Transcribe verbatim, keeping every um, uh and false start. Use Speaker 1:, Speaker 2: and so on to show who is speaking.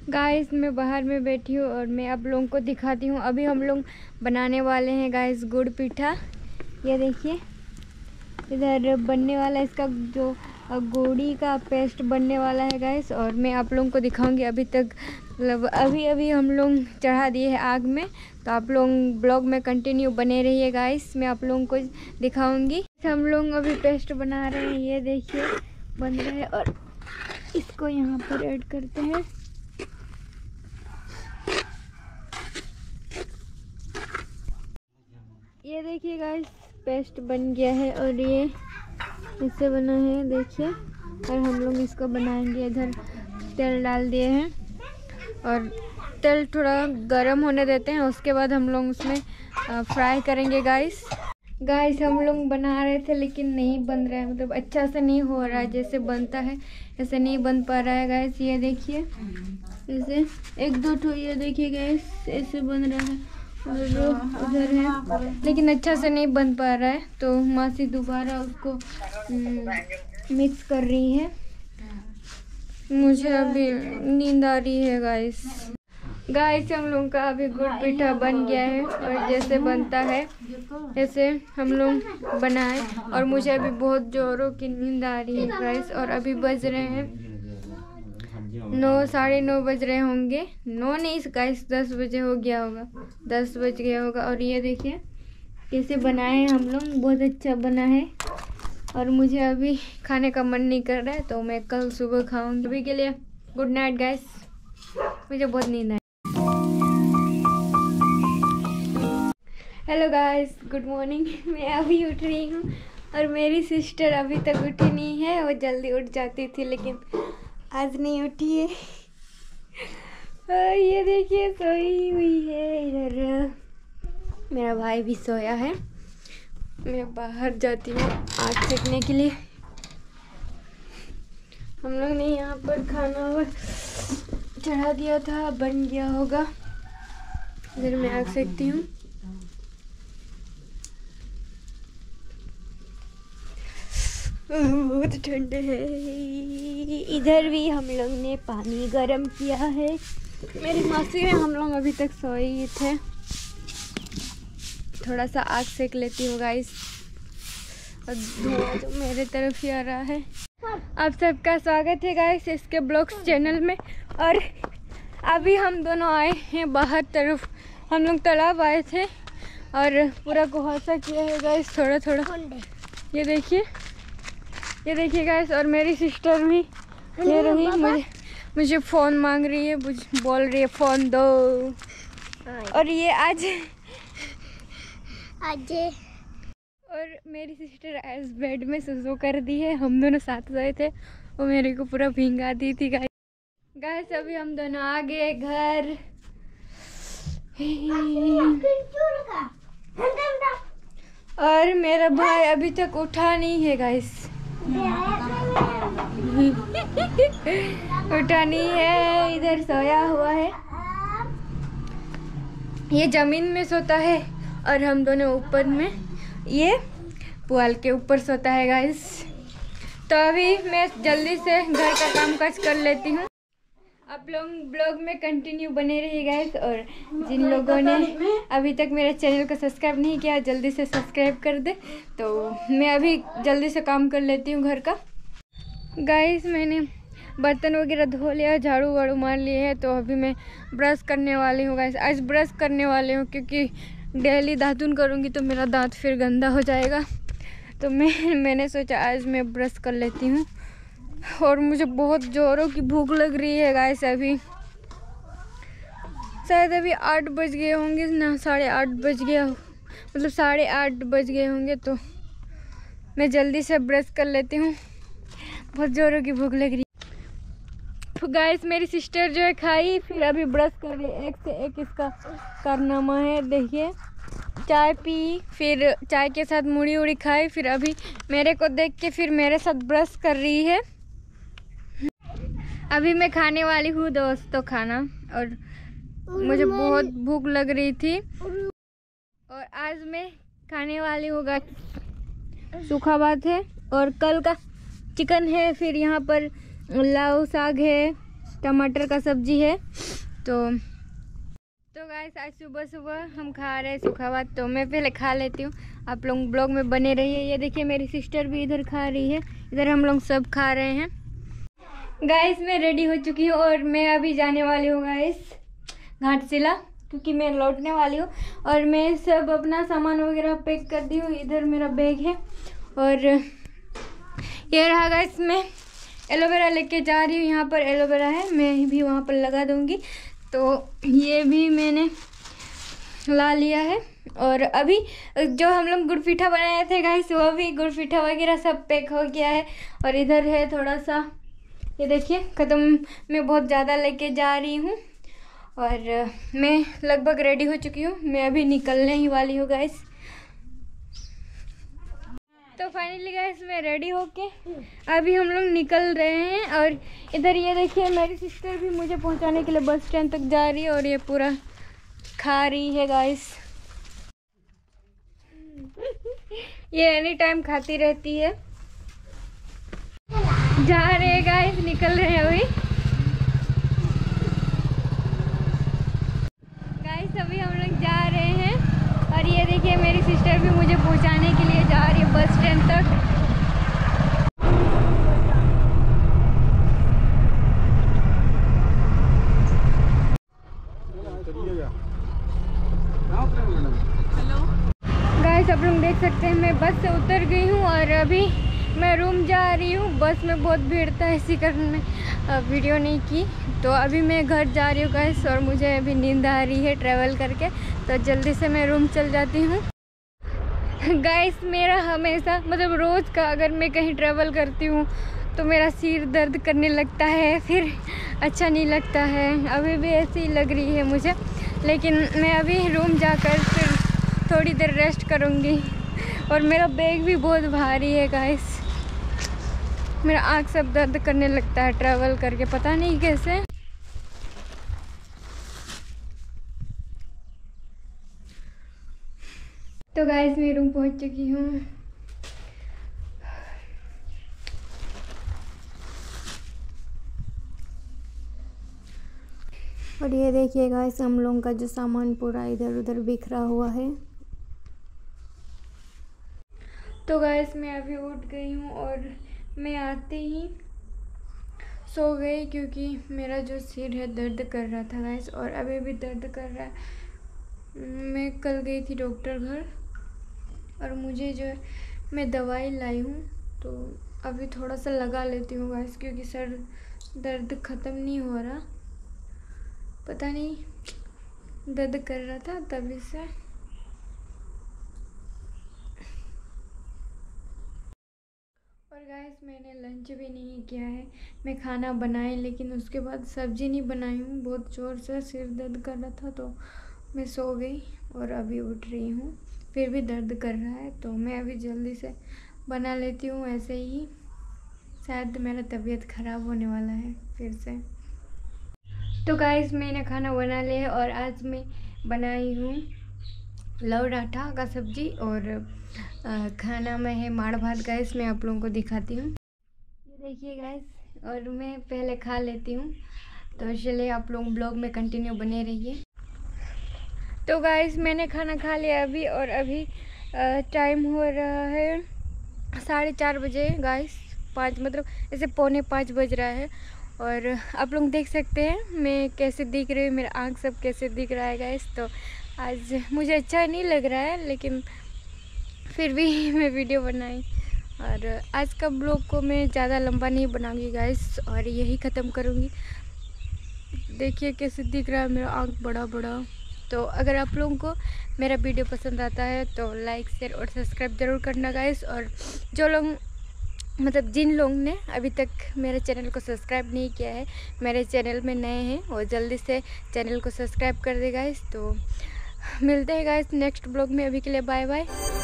Speaker 1: Guys मैं बाहर में बैठी हूँ और मैं आप लोगों को दिखाती हूँ। अभी हम लोग बनाने वाले हैं गाइस गुड़ पीठा। ये देखिए इधर बनने वाला है, इसका जो गुड़ी का पेस्ट बनने वाला है गाइस। और मैं आप लोगों को दिखाऊंगी। अभी तक मतलब अभी अभी हम लोग चढ़ा दिए हैं आग में, तो आप लोग ब्लॉग में कंटिन्यू बने रहिए गाइस। मैं आप लोगों को दिखाऊंगी। हम लोग अभी पेस्ट बना रहे हैं, ये देखिए बन रहा है। और इसको यहाँ पर ऐड करते हैं। ये देखिए गाइस पेस्ट बन गया है और ये इससे बना है, देखिए। और हम लोग इसको बनाएंगे। इधर तेल डाल दिए हैं और तेल थोड़ा गरम होने देते हैं, उसके बाद हम लोग उसमें फ्राई करेंगे गाइस। गाइस हम लोग बना रहे थे लेकिन नहीं बन रहा है, मतलब अच्छा से नहीं हो रहा है। जैसे बनता है ऐसे नहीं बन पा रहा है गाइस। ये देखिए ऐसे एक दो ठो, ये देखिए गाइस ऐसे बन रहा है और उधर है लेकिन अच्छा से नहीं बन पा रहा है। तो मासी दोबारा उसको मिक्स कर रही है। मुझे अभी नींद आ रही है गाइस। गाइस हम लोग का अभी गुड़ पीठा बन गया है और जैसे बनता है ऐसे हम लोग बनाए। और मुझे अभी बहुत जोरों की नींद आ रही है गाइस। और अभी बज रहे हैं नौ साढ़े नौ बज रहे होंगे। नौ नहीं गाइस दस बजे हो गया होगा, दस बज गया होगा। और ये देखिए कैसे बनाए हैं हम लोग, बहुत अच्छा बना है। और मुझे अभी खाने का मन नहीं कर रहा है, तो मैं कल सुबह खाऊंगी। अभी के लिए गुड नाइट गाइस, मुझे बहुत नींद आई। Hello guys, good morning. मैं अभी उठ रही हूँ और मेरी सिस्टर अभी तक उठी नहीं है। वो जल्दी उठ जाती थी लेकिन आज नहीं उठी है। ये देखिए सोई हुई है। इधर मेरा भाई भी सोया है। मैं बाहर जाती हूँ आग सेकने के लिए। हम लोग ने यहाँ पर खाना और चढ़ा दिया था, बन गया होगा। इधर मैं आग सेकती हूँ। बहुत ठंड है। इधर भी हम लोग ने पानी गर्म किया है। मेरी मौसी में हम लोग अभी तक सोए थे। थोड़ा सा आग सेक लेती हूँ गाइस। और धुआं जो मेरे तरफ ही आ रहा है। आप सबका स्वागत है गाइस इसके ब्लॉग्स चैनल में। और अभी हम दोनों आए हैं बाहर तरफ। हम लोग तालाब आए थे और पूरा कुहासा किया है गाइस थोड़ा थोड़ा। ये देखिए ये देखिए गाइस। और मेरी सिस्टर भी ये रही, मुझे मुझे फ़ोन मांग रही है, बोल रही है फ़ोन दो। और ये आज आज और मेरी सिस्टर आज बेड में सुसु कर दी है। हम दोनों साथ सोए थे, वो मेरे को पूरा भिंगा दी थी गाइस। गाइस अभी हम दोनों आ गए घर। और मेरा भाई अभी तक उठा नहीं है गाइस। उठा नहीं है, इधर सोया हुआ है। ये जमीन में सोता है और हम दोनों ऊपर में, ये पुआल के ऊपर सोता है गाइस। तो अभी मैं जल्दी से घर का काम काज कर लेती हूँ। आप लोग ब्लॉग में कंटिन्यू बने रहिए गाइस। और जिन लोगों ने अभी तक मेरे चैनल को सब्सक्राइब नहीं किया जल्दी से सब्सक्राइब कर दे। तो मैं अभी जल्दी से काम कर लेती हूँ घर का। गाइस मैंने बर्तन वगैरह धो लिया, झाड़ू वाड़ू मार लिए है। तो अभी मैं ब्रश करने वाली हूँ गाइस। आज ब्रश करने वाली हूँ क्योंकि डेली दातुन करूँगी तो मेरा दांत फिर गंदा हो जाएगा। तो मैं मैंने सोचा आज मैं ब्रश कर लेती हूँ। और मुझे बहुत ज़ोरों की भूख लग रही है गाइस। अभी शायद अभी आठ बज गए होंगे ना, साढ़े आठ बज गया, मतलब साढ़े आठ बज गए होंगे। तो मैं जल्दी से ब्रश कर लेती हूँ, बहुत ज़ोरों की भूख लग रही है। गाइस मेरी सिस्टर जो है खाई, फिर अभी ब्रश कर रही है। एक से एक इसका कारनामा है। देखिए चाय पी, फिर चाय के साथ मुड़ी उड़ी खाई, फिर अभी मेरे को देख के फिर मेरे साथ ब्रश कर रही है। अभी मैं खाने वाली हूँ दोस्तों खाना। और मुझे बहुत भूख लग रही थी और आज मैं खाने वाली हूँ सूखा भात है और कल का चिकन है। फिर यहाँ पर लाऊ साग है टमाटर का सब्जी है। तो तो गाइस आज सुबह सुबह हम खा रहे हैं सूखा भात, तो मैं पहले खा लेती हूँ, आप लोग ब्लॉग में बने रहिए। ये देखिए मेरी सिस्टर भी इधर खा रही है, इधर हम लोग सब खा रहे हैं। गाइस मैं रेडी हो चुकी हूँ और मैं अभी जाने वाली हूँ गाइस घाटशिला, क्योंकि मैं लौटने वाली हूँ। और मैं सब अपना सामान वगैरह पैक कर दी हूँ। इधर मेरा बैग है और ये रहा गाइस, मैं एलोवेरा लेके जा रही हूँ। यहाँ पर एलोवेरा है, मैं भी वहाँ पर लगा दूँगी। तो ये भी मैंने ला लिया है। और अभी जो हम लोग गुड़ पीठा बनाए थे गाइस, वो भी गुड़ पीठा वगैरह सब पैक हो गया है। और इधर है थोड़ा सा, ये देखिए ख़त्म, मैं बहुत ज़्यादा लेके जा रही हूँ। और मैं लगभग रेडी हो चुकी हूँ, मैं अभी निकलने ही वाली हूँ गाइस। तो फाइनली गाइस मैं रेडी होके अभी हम लोग निकल रहे हैं। और इधर ये देखिए मेरी सिस्टर भी मुझे पहुंचाने के लिए बस स्टैंड तक जा रही है और ये पूरा खा रही है गाइस। ये एनी टाइम खाती रहती है। जा रहे हैं गाइस, निकल रहे हैं अभी गाइस, अभी हम लोग जा रहे हैं। और ये देखिए मेरी सिस्टर भी मुझे पहुंचाने के लिए जा रही है बस स्टैंड तक। गाइस आप लोग देख सकते हैं मैं बस से उतर गई हूँ और अभी मैं रूम जा रही हूँ। बस में बहुत भीड़ था, इसी कारण मैं वीडियो नहीं की। तो अभी मैं घर जा रही हूँ गाइस और मुझे अभी नींद आ रही है ट्रैवल करके, तो जल्दी से मैं रूम चल जाती हूँ। गाइस मेरा हमेशा मतलब रोज़ का अगर मैं कहीं ट्रैवल करती हूँ तो मेरा सिर दर्द करने लगता है, फिर अच्छा नहीं लगता है। अभी भी ऐसी ही लग रही है मुझे, लेकिन मैं अभी रूम जाकर फिर थोड़ी देर रेस्ट करूँगी। और मेरा बैग भी बहुत भारी है गाइस, मेरा आँख सब दर्द करने लगता है ट्रैवल करके, पता नहीं कैसे। तो गाइस मैं रूम पहुंच चुकी हूँ। और ये देखिए गाइस हम लोगों का जो सामान पूरा इधर उधर बिखरा हुआ है। तो गाइस मैं अभी उठ गई हूँ और मैं आते ही सो गई, क्योंकि मेरा जो सिर है दर्द कर रहा था गाइस, और अभी भी दर्द कर रहा है। मैं कल गई थी डॉक्टर घर और मुझे जो मैं दवाई लाई हूँ, तो अभी थोड़ा सा लगा लेती हूँ गाइस, क्योंकि सर दर्द ख़त्म नहीं हो रहा, पता नहीं दर्द कर रहा था तभी से। और गाइस मैंने लंच भी नहीं किया है, मैं खाना बनाई लेकिन उसके बाद सब्ज़ी नहीं बनाई हूँ। बहुत ज़ोर से सिर दर्द कर रहा था तो मैं सो गई और अभी उठ रही हूँ, फिर भी दर्द कर रहा है। तो मैं अभी जल्दी से बना लेती हूँ, ऐसे ही शायद मेरा तबीयत ख़राब होने वाला है फिर से। तो गाइस मैंने खाना बना लिया है और आज मैं बनाई हूँ लव डाठा का सब्जी और आ, खाना में है माड़ भात। गाइस मैं आप लोगों को दिखाती हूँ, ये देखिए गाइस, और मैं पहले खा लेती हूँ। तो चलिए आप लोग ब्लॉग में कंटिन्यू बने रहिए। तो गाइस मैंने खाना खा लिया अभी, और अभी टाइम हो रहा है साढ़े चार बजे गाइस, पाँच मतलब ऐसे पौने पाँच बज रहा है। और आप लोग देख सकते हैं मैं कैसे दिख रही हूँ, मेरा आँख सब कैसे दिख रहा है गाइस। तो आज मुझे अच्छा नहीं लग रहा है, लेकिन फिर भी मैं वीडियो बनाई। और आज का ब्लॉग को मैं ज़्यादा लंबा नहीं बनाऊंगी गाइस, और यही ख़त्म करूँगी। देखिए कैसे दिख रहा है मेरा आँख बड़ा बड़ा। तो अगर आप लोगों को मेरा वीडियो पसंद आता है तो लाइक शेयर और सब्सक्राइब ज़रूर करना गाइस। और जो लोग मतलब जिन लोगों ने अभी तक मेरे चैनल को सब्सक्राइब नहीं किया है, मेरे चैनल में नए हैं, और जल्दी से चैनल को सब्सक्राइब कर दे गाइस। तो मिलते हैं गाइस नेक्स्ट ब्लॉग में, अभी के लिए बाय बाय।